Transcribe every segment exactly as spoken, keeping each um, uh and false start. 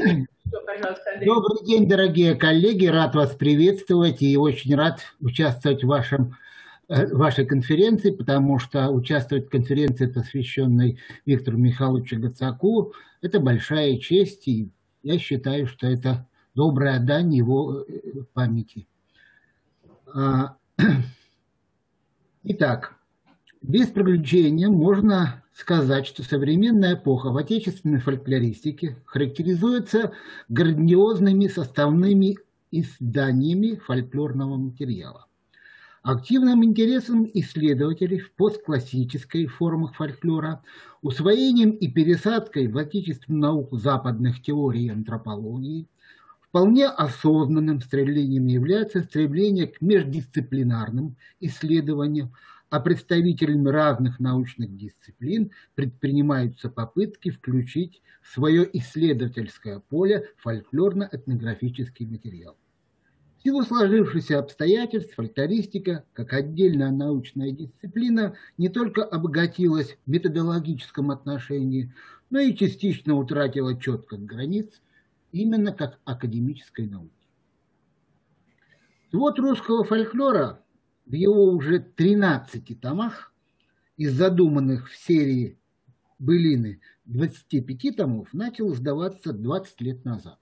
Что, пожалуйста, Андрей. Добрый день, дорогие коллеги. Рад вас приветствовать и очень рад участвовать в вашем, э, вашей конференции, потому что участвовать в конференции, посвященной Виктору Михайловичу Гацаку, это большая честь, и я считаю, что это добрая дань его э, памяти. А, Итак, без приключения можно сказать, что современная эпоха в отечественной фольклористике характеризуется грандиозными составными изданиями фольклорного материала, активным интересом исследователей в постклассической формах фольклора, усвоением и пересадкой в отечественную науку западных теорий и антропологии, вполне осознанным стремлением является стремление к междисциплинарным исследованиям, а представителями разных научных дисциплин предпринимаются попытки включить в свое исследовательское поле фольклорно-этнографический материал. В силу сложившихся обстоятельств фольклористика, как отдельная научная дисциплина, не только обогатилась в методологическом отношении, но и частично утратила четких границ, именно как академической науки. Свод русского фольклора в его уже тринадцати томах, из задуманных в серии «Былины» двадцати пяти томов, начал сдаваться двадцать лет назад.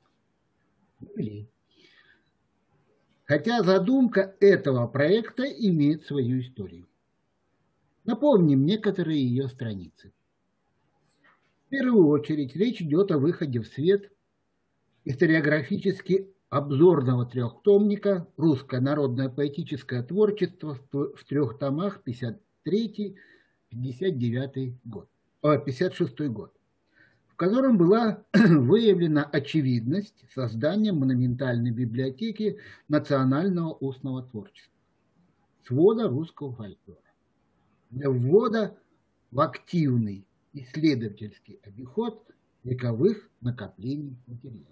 Хотя задумка этого проекта имеет свою историю. Напомним некоторые ее страницы. В первую очередь речь идет о выходе в свет историографически обзорного трехтомника «Русское народное поэтическое творчество» в трех томах пятьдесят третий — пятьдесят девятый год, о, пятьдесят шестой год, в котором была выявлена очевидность создания монументальной библиотеки национального устного творчества, свода русского фольклора, для ввода в активный исследовательский обиход вековых накоплений материалов.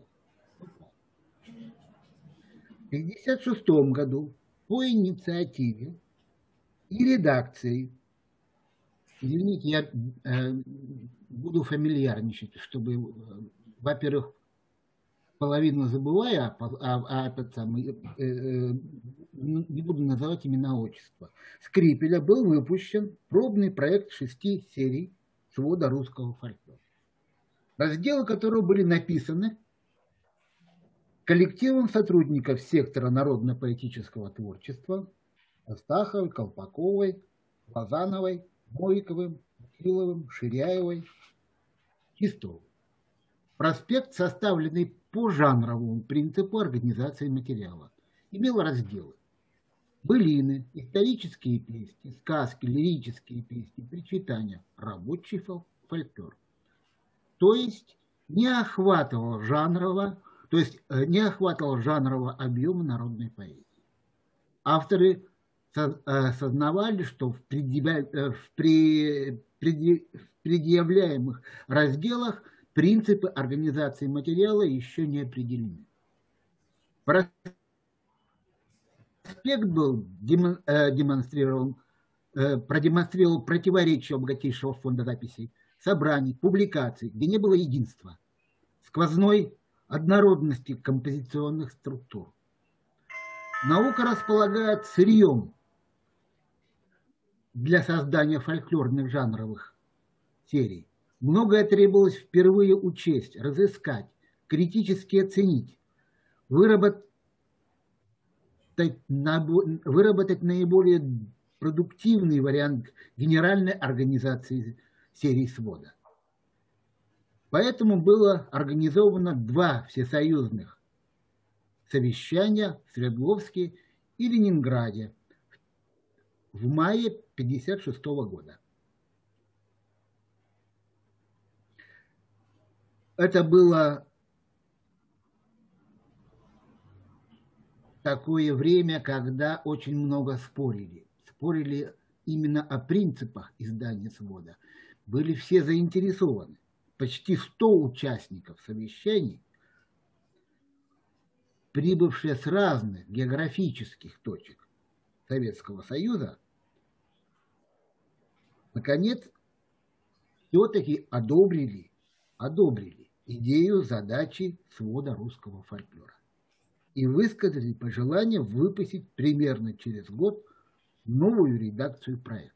В тысяча девятьсот пятьдесят шестом году по инициативе и редакции, извините, я э, буду фамильярничать, чтобы, э, во-первых, половину забываю, а, а, а этот самый, э, э, не буду называть имена отчества, Скрипеля был выпущен пробный проект шести серий свода русского фольклора, разделы которого были написаны коллективом сотрудников сектора народно-поэтического творчества Астаховой, Колпаковой, Лозановой, Новиковым, Киловым, Ширяевой, Чистовой. Проспект, составленный по жанровому принципу организации материала, имел разделы: былины, исторические песни, сказки, лирические песни, причитания, рабочий фольклор. То есть не охватывал жанрово, то есть не охватывал жанрового объема народной поэзии. Авторы сознавали, что в предъявляемых разделах принципы организации материала еще не определены. Проспект был демонстрирован, продемонстрировал противоречия богатейшего фонда записей, собраний, публикаций, где не было единства, сквозной однородности композиционных структур. Наука располагает сырьем для создания фольклорных жанровых серий. Многое требовалось впервые учесть, разыскать, критически оценить, выработать, выработать наиболее продуктивный вариант генеральной организации серий свода. Поэтому было организовано два всесоюзных совещания в Свердловске и Ленинграде в мае тысяча девятьсот пятьдесят шестого года. Это было такое время, когда очень много спорили. Спорили именно о принципах издания свода. Были все заинтересованы. Почти сто участников совещаний, прибывшие с разных географических точек Советского Союза, наконец, все-таки одобрили, одобрили идею задачи свода русского фольклора и высказали пожелание выпустить примерно через год новую редакцию проекта.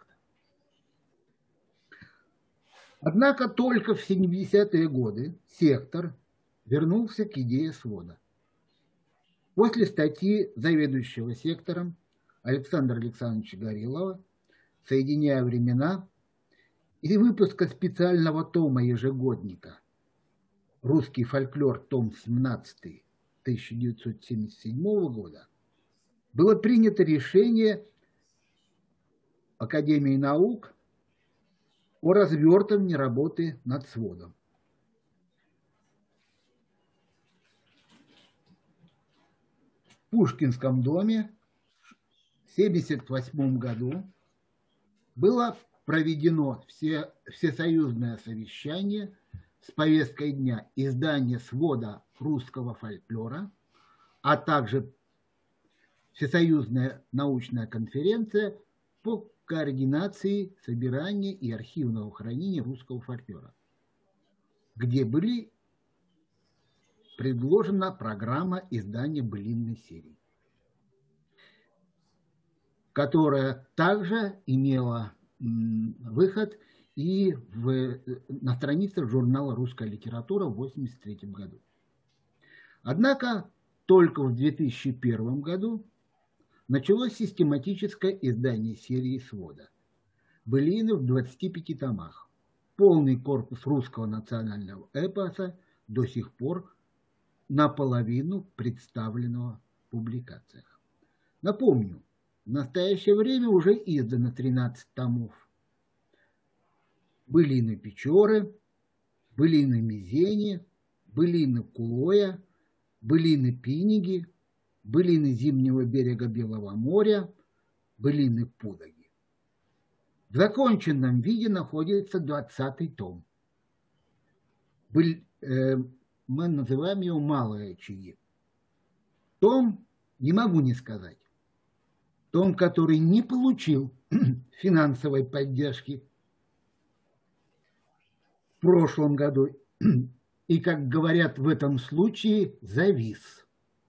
Однако только в семидесятые годы сектор вернулся к идее свода. После статьи заведующего сектором Александра Александровича Горелова «Соединяя времена» и выпуска специального тома ежегодника «Русский фольклор», том семнадцатый, тысяча девятьсот семьдесят седьмого года, было принято решение Академии наук о развертывании работы над сводом. В Пушкинском доме в семьдесят восьмом году было проведено все, всесоюзное совещание с повесткой дня издания свода русского фольклора, а также всесоюзная научная конференция по координации собирания и архивного хранения русского фольклора, где были предложена программа издания былинной серии, которая также имела выход и в, на страницах журнала «Русская литература» в восемьдесят третьем году. Однако только в две тысячи первом году началось систематическое издание серии свода былины в двадцати пяти томах. Полный корпус русского национального эпоса до сих пор наполовину представленного в публикациях. Напомню, в настоящее время уже издано тринадцать томов былины Печоры, былины Мизени, былины Кулоя, былины Пиниги, былины Зимнего берега Белого моря, былины Пудоги. В законченном виде находится двадцатый том. Быль, э, мы называем его «Малые очаги». Том, не могу не сказать, том, который не получил финансовой поддержки в прошлом году и, как говорят в этом случае, завис.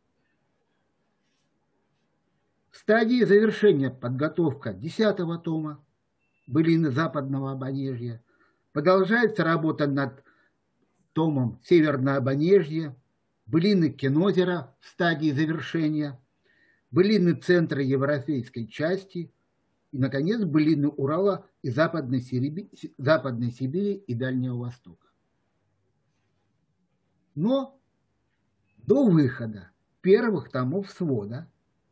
В стадии завершения подготовка десятого тома былины Западного Обонежья, продолжается работа над томом Северное Обонежье, былины Кинозера в стадии завершения, былины Центра Европейской части и, наконец, былины Урала и Западной Сибири, Западной Сибири и Дальнего Востока. Но до выхода первых томов свода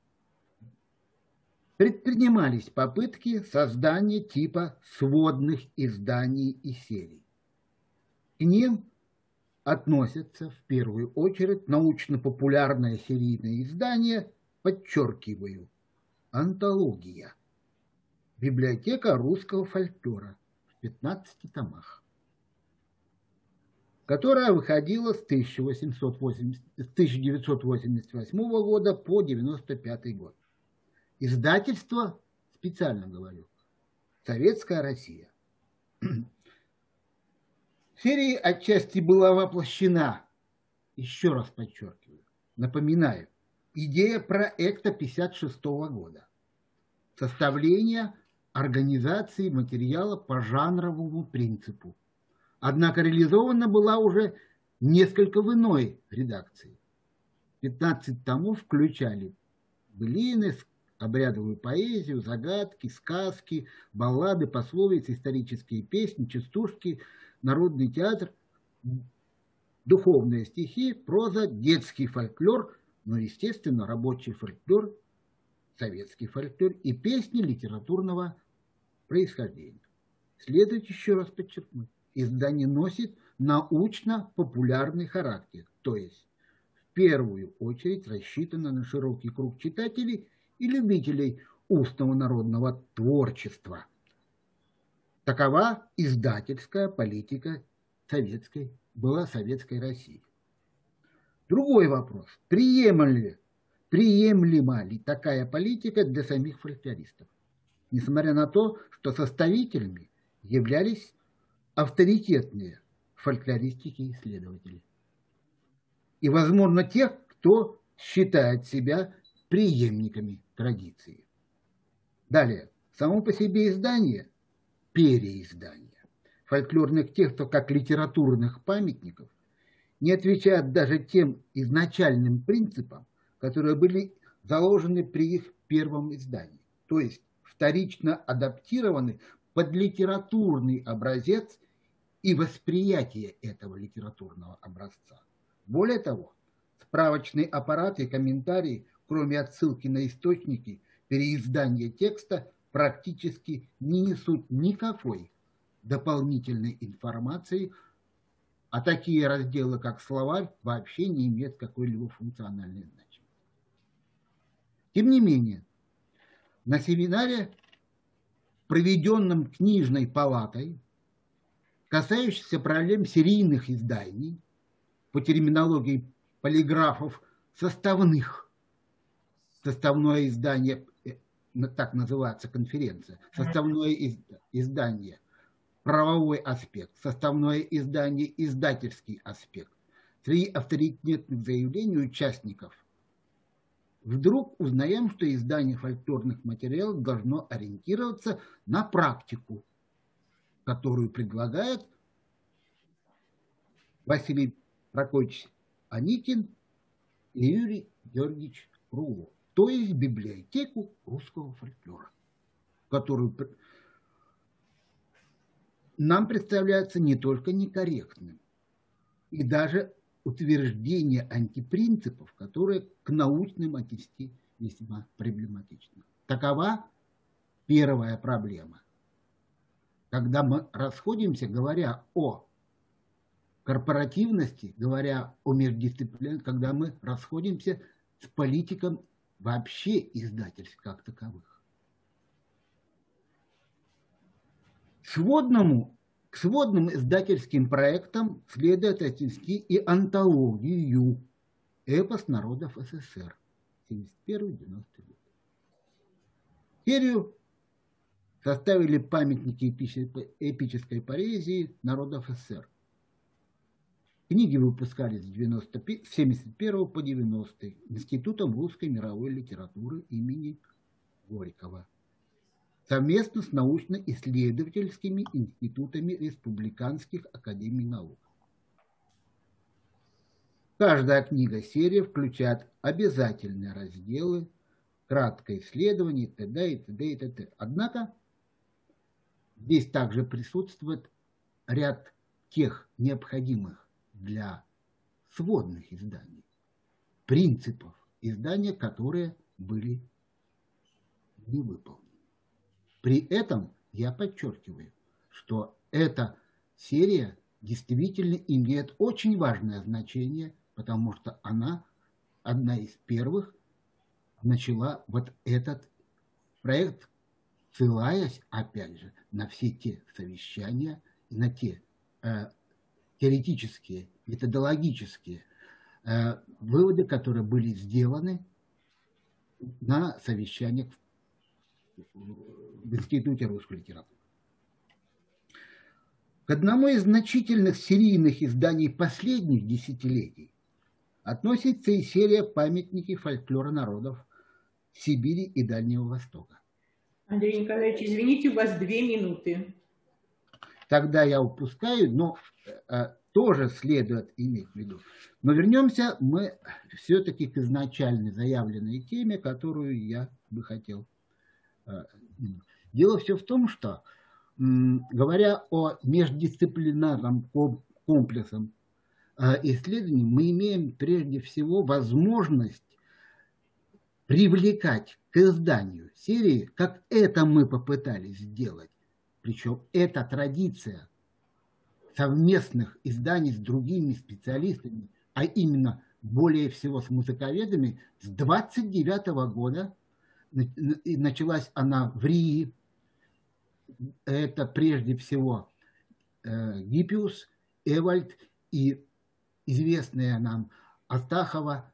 предпринимались попытки создания типа сводных изданий и серий. К ним относятся в первую очередь научно-популярное серийное издание, подчеркиваю, антология, библиотека русского фольклора в пятнадцати томах, которая выходила с тысяча девятьсот восемьдесят восьмого года по девяносто пятый год. Издательство, специально говорю, «Советская Россия». Серия отчасти была воплощена, еще раз подчеркиваю, напоминаю, идея проекта пятьдесят шестого года, составление организации материала по жанровому принципу. Однако реализована была уже несколько в иной редакции. пятнадцать томов включали былины, обрядовую поэзию, загадки, сказки, баллады, пословицы, исторические песни, частушки, народный театр, духовные стихи, проза, детский фольклор, но, естественно, рабочий фольклор, советский фольклор и песни литературного происхождения. Следует еще раз подчеркнуть, издание носит научно-популярный характер, то есть в первую очередь рассчитано на широкий круг читателей и любителей устного народного творчества. Такова издательская политика советской, была советской России. Другой вопрос. Приемлема ли, приемлема ли такая политика для самих фольклористов? Несмотря на то, что составителями являлись авторитетные фольклористики и исследователи. И, возможно, тех, кто считает себя преемниками традиции. Далее. Само по себе издание – переиздание фольклорных текстов как литературных памятников не отвечает даже тем изначальным принципам, которые были заложены при их первом издании, то есть вторично адаптированы под литературный образец и восприятие этого литературного образца. Более того, справочный аппарат и комментарии, кроме отсылки на источники переиздания текста, практически не несут никакой дополнительной информации, а такие разделы, как словарь, вообще не имеют какой-либо функциональной значимости. Тем не менее, на семинаре, проведенном книжной палатой, касающемся проблем серийных изданий, по терминологии полиграфов, составных, составное издание, так называется конференция, составное издание, правовой аспект, составное издание, издательский аспект. Среди авторитетных заявлений участников вдруг узнаем, что издание фольклорных материалов должно ориентироваться на практику, которую предлагает Василий Прокофьевич Аникин и Юрий Георгиевич Рулов, то есть библиотеку русского фольклора, которую нам представляется не только некорректным, и даже утверждение антипринципов, которые к научным отнести весьма проблематично. Такова первая проблема. Когда мы расходимся, говоря о корпоративности, говоря о междисциплинарности, когда мы расходимся с политиком вообще издательств как таковых. Сводному, к сводным издательским проектам следует отнести и антологию «Эпос народов СССР» семьдесят первый — девяностый год. Серию составили памятники эпической поэзии народов СССР. Книги выпускались с семьдесят первого по девяностый Институтом русской мировой литературы имени Горького, совместно с научно-исследовательскими институтами республиканских академий наук. Каждая книга-серия включает обязательные разделы, краткое исследование, т.д. и т.д. и т.т. Однако здесь также присутствует ряд тех необходимых для сводных изданий принципов издания, которые были не выполнены. При этом я подчеркиваю, что эта серия действительно имеет очень важное значение, потому что она одна из первых начала вот этот проект, ссылаясь, опять же, на все те совещания, на те э, теоретические, методологические э, выводы, которые были сделаны на совещаниях в Институте русской литературы. К одному из значительных серийных изданий последних десятилетий относится и серия «Памятники фольклора народов Сибири и Дальнего Востока». Андрей Николаевич, извините, у вас две минуты. Тогда я упускаю, но э, тоже следует иметь в виду. Но вернемся мы все-таки к изначально заявленной теме, которую я бы хотел. Э, дело все в том, что, э, говоря о междисциплинарном комплексе э, исследований, мы имеем прежде всего возможность привлекать к изданию серии, как это мы попытались сделать. Причем эта традиция совместных изданий с другими специалистами, а именно более всего с музыковедами, с двадцать девятого года. Началась она в Риге. Это прежде всего Гиппиус, Эвальд и известная нам Астахова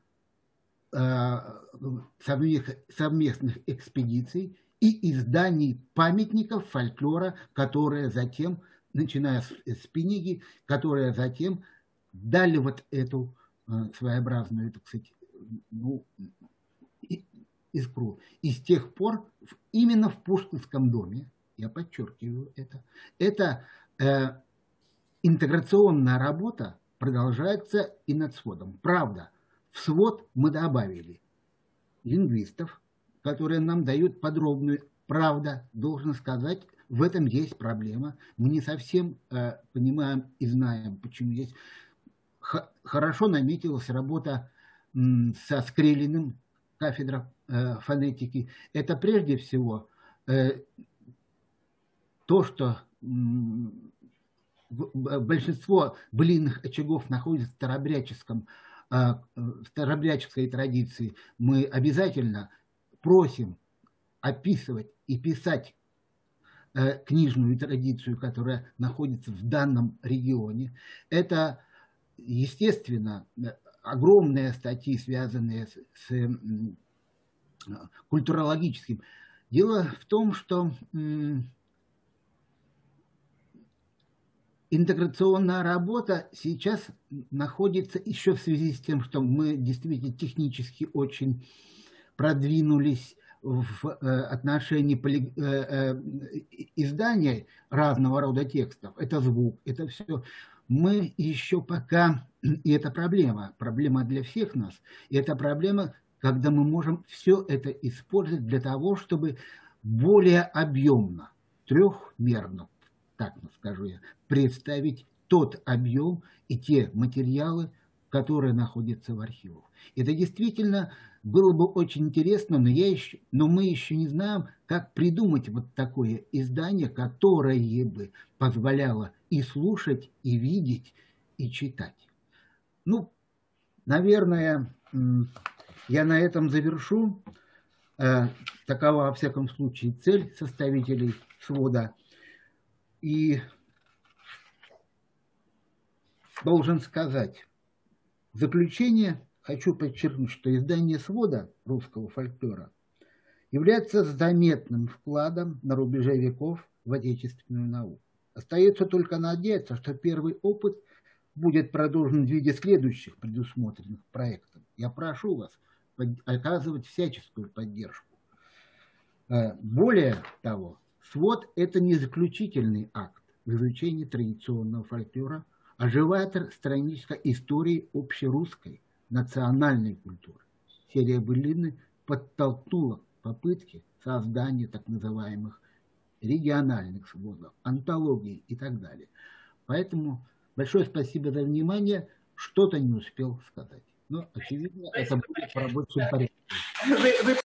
совместных экспедиций и изданий памятников фольклора, которые затем начиная с, с Пиниги, которые затем дали вот эту своеобразную, так сказать, ну, искру. И с тех пор именно в Пушкинском доме, я подчеркиваю это, эта э, интеграционная работа продолжается и над сводом. Правда, в свод мы добавили лингвистов, которые нам дают подробную. Правда, должен сказать, в этом есть проблема. Мы не совсем э, понимаем и знаем, почему есть. Х хорошо наметилась работа м, со Скрелиным, кафедра э, фонетики. Это прежде всего э, то, что м, большинство былинных очагов находится в старобряческом, э, в старобряческой традиции. Мы обязательно просим описывать и писать э, книжную традицию, которая находится в данном регионе. Это, естественно, огромные статьи, связанные с, с э, культурологическим. Дело в том, что э, интеграционная работа сейчас находится еще в связи с тем, что мы действительно технически очень продвинулись в отношении издания разного рода текстов. Это звук, это все. Мы еще пока, и это проблема, проблема для всех нас, и это проблема, когда мы можем все это использовать для того, чтобы более объемно, трехмерно, так скажу я, представить тот объем и те материалы, которые находятся в архивах. Это действительно было бы очень интересно, но, я еще, но мы еще не знаем, как придумать вот такое издание, которое бы позволяло и слушать, и видеть, и читать. Ну, наверное, я на этом завершу. Такова, во всяком случае, цель составителей свода. И должен сказать, в заключение хочу подчеркнуть, что издание свода русского фольклора является заметным вкладом на рубеже веков в отечественную науку. Остается только надеяться, что первый опыт будет продолжен в виде следующих предусмотренных проектов. Я прошу вас оказывать всяческую поддержку. Более того, свод – это не заключительный акт в изучении традиционного фольклора, а живая страничка истории общерусской национальной культуры. Серия былины подтолкнула попытки создания так называемых региональных сводов, антологий и так далее. Поэтому большое спасибо за внимание. Что-то не успел сказать. Но, очевидно, спасибо. Это будет в рабочем порядке.